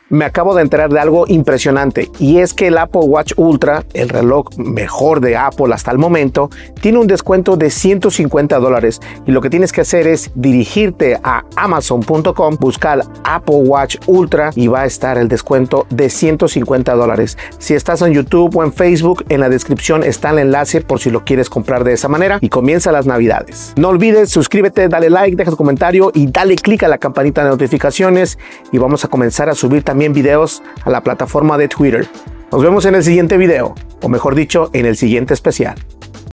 Me acabo de enterar de algo impresionante y es que el Apple Watch Ultra, el reloj mejor de Apple hasta el momento, tiene un descuento de $150 y lo que tienes que hacer es dirigirte a amazon.com, buscar Apple Watch Ultra y va a estar el descuento de $150. Si estás en YouTube o en Facebook, en la descripción está el enlace por si lo quieres comprar de esa manera y comienza las navidades. No olvides, suscríbete, dale like, deja tu comentario y dale click a la campanita de notificaciones y vamos a comenzar a subir también videos a la plataforma de Twitter. Nos vemos en el siguiente video, o mejor dicho, en el siguiente especial.